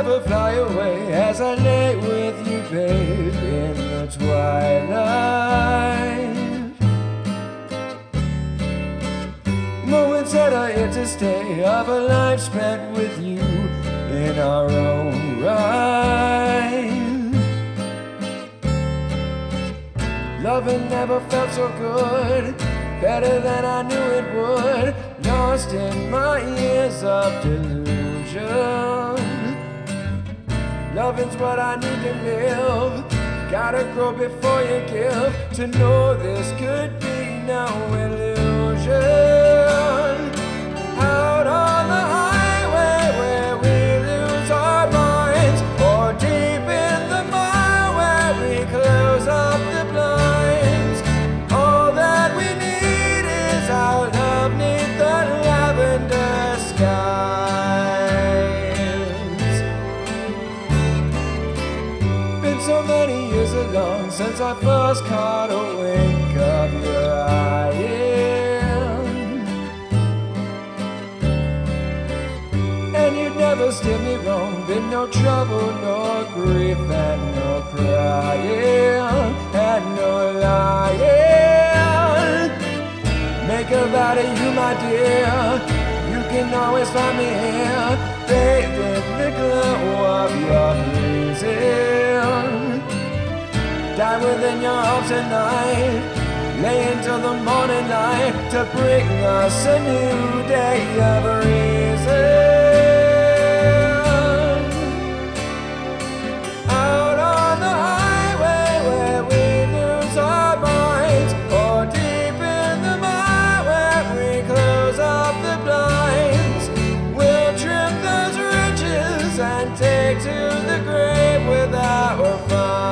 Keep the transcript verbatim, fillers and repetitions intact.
never fly away as I lay with you, babe, in the twilight. Moments that are here to stay of a life spent with you in our own right. Loving never felt so good, better than I knew it would. Lost in my years of delusion. Loving's what I need to live. Gotta grow before you give. To know this could be no illusion. Out on the highway where we lose our minds, or deep in the mire where we close up the blinds. All that we need is our love neath the lavender skies. Been so many years along since I first caught a wink of your eye. And you'd never steer me wrong. Been no trouble, no grief, and no crying, and no lying. Make a vow to you, my dear. You can always find me here, bathed in the glow of your pleasing. Die within your arms tonight, lay until the morning light, to bring us a new day of reason. Out on the highway where we lose our minds, or deep in the mire where we close up the blinds. We'll trim those ridges and take to the grave with our fire.